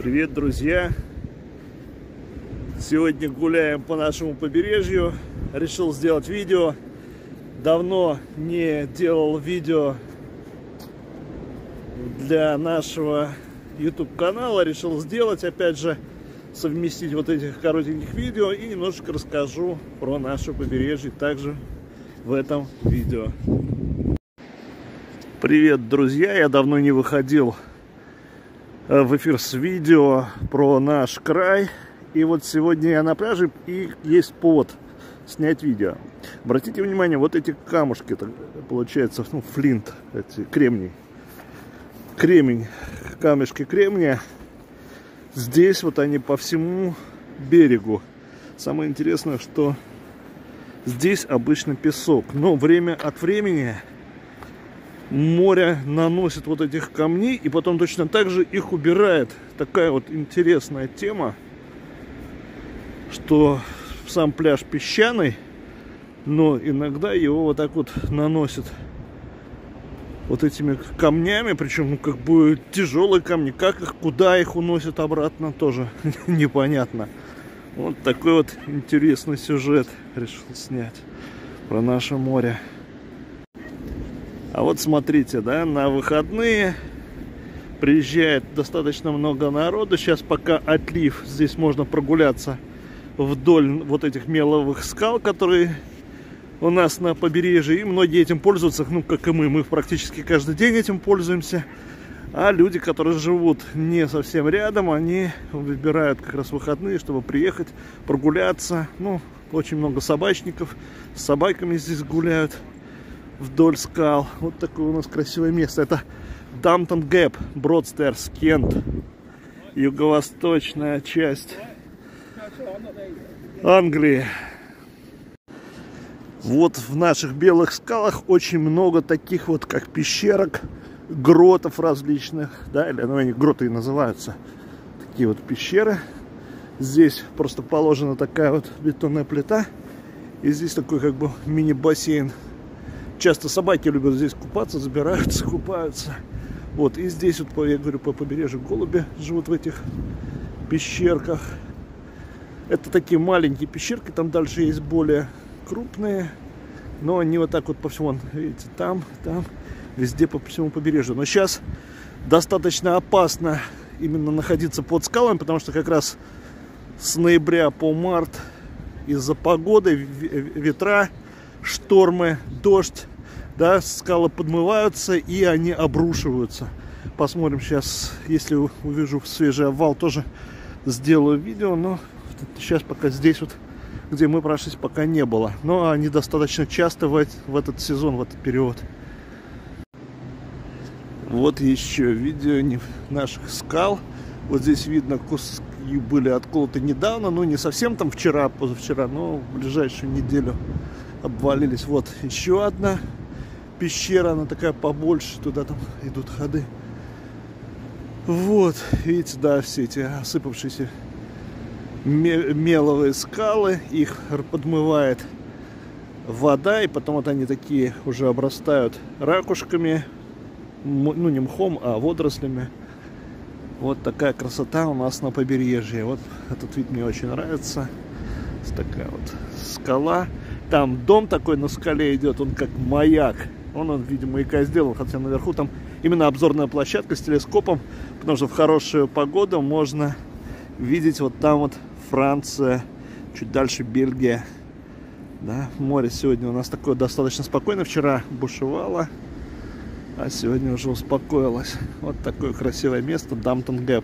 Привет, друзья! Сегодня гуляем по нашему побережью. Решил сделать видео. Давно не делал видео для нашего YouTube канала. Решил сделать, опять же, совместить вот этих коротеньких видео и немножечко расскажу про наше побережье также в этом видео. Привет, друзья! Я давно не выходил в эфир с видео про наш край. И вот сегодня я на пляже, и есть повод снять видео. Обратите внимание, вот эти камушки, это получается, ну, флинт, эти кремний. Кремень, камешки кремния. Здесь вот они по всему берегу. Самое интересное, что здесь обычно песок, но время от времени море наносит вот этих камней и потом точно так же их убирает. Такая вот интересная тема, что сам пляж песчаный, но иногда его вот так вот наносит вот этими камнями, причем, ну, как бы тяжелые камни. Как их, куда их уносят обратно, тоже непонятно. Вот такой вот интересный сюжет решил снять про наше море. А вот смотрите, да, на выходные приезжает достаточно много народу. Сейчас пока отлив, здесь можно прогуляться вдоль вот этих меловых скал, которые у нас на побережье. И многие этим пользуются, ну, как и мы. Мы практически каждый день этим пользуемся. А люди, которые живут не совсем рядом, они выбирают как раз выходные, чтобы приехать, прогуляться. Ну, очень много собачников с собаками здесь гуляют вдоль скал. Вот такое у нас красивое место. Это Дамптон Гэп, Бродстерс, Кент, юго-восточная часть Англии. Вот в наших белых скалах очень много таких вот, как пещерок, гротов различных, да, или, ну, они гроты и называются. Такие вот пещеры. Здесь просто положена такая вот бетонная плита, и здесь такой как бы мини-бассейн. Часто собаки любят здесь купаться, забираются, купаются. Вот, и здесь вот, я говорю, по побережью голуби живут в этих пещерках. Это такие маленькие пещерки, там дальше есть более крупные, но они вот так вот по всему, видите, там, везде по всему побережью. Но сейчас достаточно опасно именно находиться под скалами, потому что как раз с ноября по март из-за погоды, ветра, штормы, дождь, да, скалы подмываются и они обрушиваются. Посмотрим сейчас, если увижу свежий обвал, тоже сделаю видео, но сейчас пока здесь вот, где мы прошлись, пока не было. Но они достаточно часто в этот сезон, в этот период. Вот еще видео наших скал. Вот здесь видно, куски были отколоты недавно, ну не совсем там вчера, позавчера, но в ближайшую неделю обвалились. Вот еще одна пещера, она такая побольше, туда там идут ходы. Вот, видите, да, все эти осыпавшиеся меловые скалы, их подмывает вода, и потом вот они такие уже обрастают ракушками, ну не мхом, а водорослями. Вот такая красота у нас на побережье. Вот этот вид мне очень нравится. Такая вот скала. Там дом такой на скале идет, он как маяк. Он в виде маяка сделан, хотя наверху там именно обзорная площадка с телескопом, потому что в хорошую погоду можно видеть вот там вот Франция, чуть дальше Бельгия. Да, море сегодня у нас такое достаточно спокойно. Вчера бушевало, а сегодня уже успокоилось. Вот такое красивое место, Дамптон Гэп.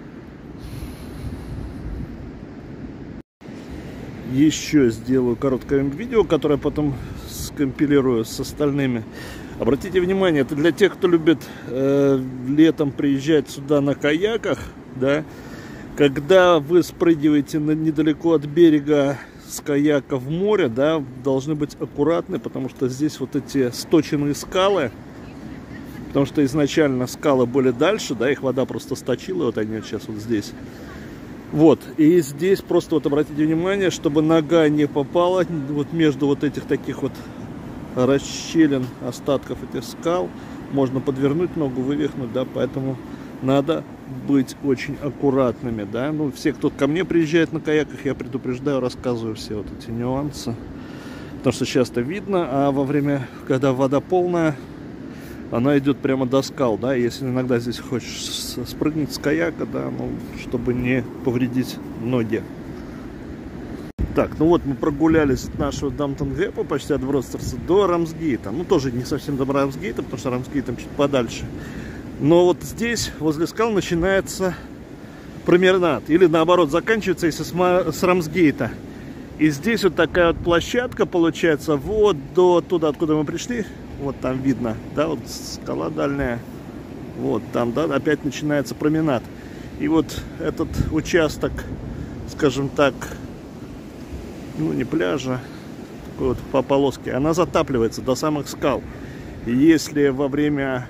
Еще сделаю короткое видео, которое потом скомпилирую с остальными. Обратите внимание, это для тех, кто любит летом приезжать сюда на каяках, да. Когда вы спрыгиваете недалеко от берега с каяка в море, да, должны быть аккуратны, потому что здесь вот эти сточенные скалы, потому что изначально скалы были дальше, да, их вода просто сточила, вот они сейчас вот здесь. Вот, и здесь просто вот обратите внимание, чтобы нога не попала вот между вот этих таких вот расщелин, остатков этих скал, можно подвернуть ногу, вывихнуть, да, поэтому надо быть очень аккуратными, да. Ну, все, кто ко мне приезжает на каяках, я предупреждаю, рассказываю все вот эти нюансы. Потому что часто видно, а во время, когда вода полная, она идет прямо до скал, да. Если иногда здесь хочешь спрыгнуть с каяка, да, ну, чтобы не повредить ноги. Так, ну вот мы прогулялись от нашего Дамптон-Гэпа почти от Бродстерса до Рамсгейта. Ну, тоже не совсем до Рамсгейта, потому что Рамсгейтом чуть подальше. Но вот здесь, возле скал, начинается променад. Или наоборот, заканчивается, если с Рамсгейта. И здесь вот такая вот площадка получается вот до туда, откуда мы пришли. Вот там видно, да, вот скала дальняя. Вот там, да, опять начинается променад. И вот этот участок, скажем так, ну не пляжа, такой вот по полоске, она затапливается до самых скал. И если во время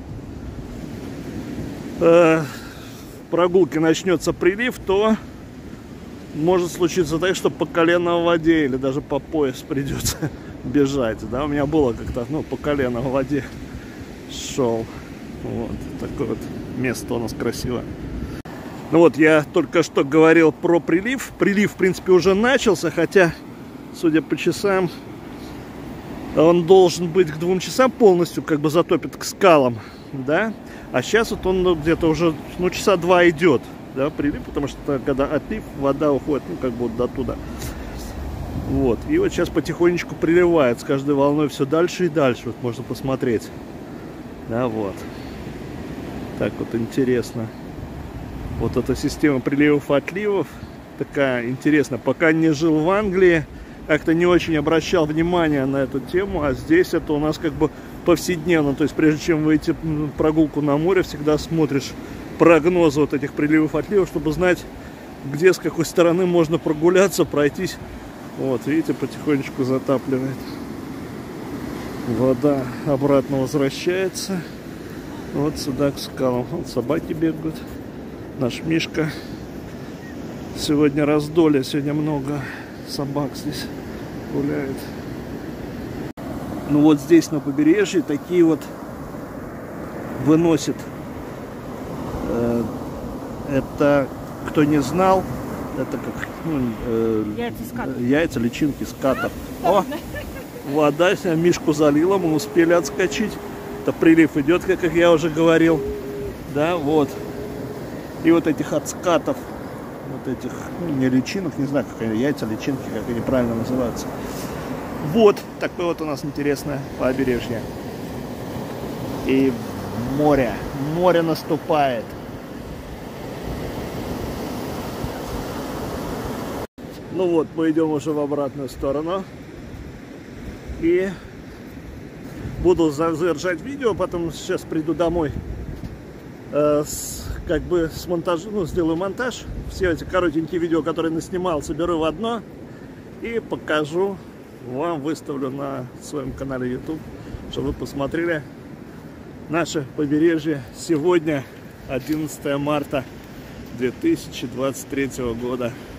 прогулки начнется прилив, то может случиться так, что по колено в воде или даже по пояс придется бежать. Да, у меня было как-то, ну, по колено в воде шел. Вот такое вот место у нас красивое. Ну вот, я только что говорил про прилив. Прилив, в принципе, уже начался, хотя, судя по часам, он должен быть к 2 часам полностью как бы затопит к скалам, да. А сейчас вот он, ну, где-то уже, ну, часа 2 идет, да, прилив, потому что когда отлив, вода уходит, ну, как бы вот до туда. Вот, и вот сейчас потихонечку приливает с каждой волной все дальше и дальше, вот можно посмотреть, да, вот. Так вот интересно. Вот эта система приливов-отливов такая интересная. Пока не жил в Англии, как-то не очень обращал внимания на эту тему, а здесь это у нас как бы повседневно. То есть прежде чем выйти в прогулку на море, всегда смотришь прогнозы вот этих приливов-отливов, чтобы знать, где, с какой стороны можно прогуляться, пройтись. Вот, видите, потихонечку затапливает. Вода обратно возвращается. Вот сюда к скалам. Вот собаки бегают. Наш Мишка. Сегодня раздолье, сегодня много собак здесь гуляет. Ну вот здесь на побережье такие вот выносят. Это, кто не знал, это как, ну, яйца, личинки скатов. О, вода Мишку залила, мы успели отскочить. Это прилив идет, как я уже говорил. Да, вот. И вот этих отскатов, вот этих, ну, не личинок, не знаю, как они, яйца, личинки, как они правильно называются. Вот такое вот у нас интересное побережье. И море. Море наступает. Ну вот, мы идем уже в обратную сторону. И буду завершать видео, потом сейчас приду домой. Как бы с монтажом, ну, сделаю монтаж. Все эти коротенькие видео, которые наснимал, соберу в одно. И покажу вам, выставлю на своем канале YouTube, чтобы вы посмотрели наше побережье. Сегодня 11 марта 2023 года.